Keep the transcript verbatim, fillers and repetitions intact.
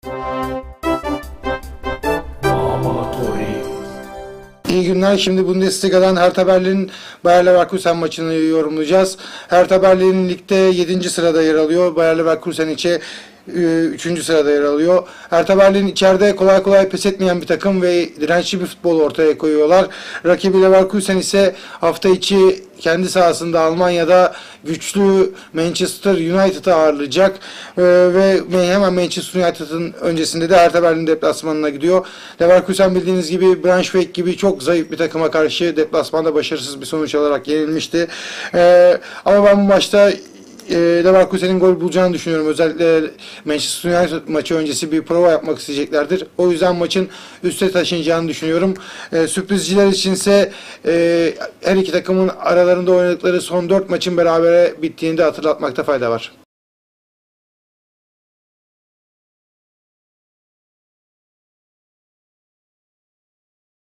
İyi günler. Şimdi Bundesliga'dan Hertha Berlin Bayer Leverkusen maçını yorumlayacağız. Hertha Berlin ligde yedinci sırada yer alıyor. Bayer Leverkusen içe üçüncü sırada yer alıyor. Hertha Berlin içeride kolay kolay pes etmeyen bir takım ve dirençli bir futbol ortaya koyuyorlar. Rakibi Leverkusen ise hafta içi kendi sahasında Almanya'da güçlü Manchester United'ı ağırlayacak ee, ve hemen Manchester United'ın öncesinde de Hertha Berlin deplasmanına gidiyor. Leverkusen bildiğiniz gibi Braunschweig gibi çok zayıf bir takıma karşı deplasmanda başarısız bir sonuç alarak yenilmişti. Ee, ama ben bu maçta E, Leverkusen'in gol bulacağını düşünüyorum. Özellikle Manchester United maçı öncesi bir prova yapmak isteyeceklerdir. O yüzden maçın üste taşınacağını düşünüyorum. E, sürprizciler içinse e, her iki takımın aralarında oynadıkları son dört maçın berabere bittiğini de hatırlatmakta fayda var.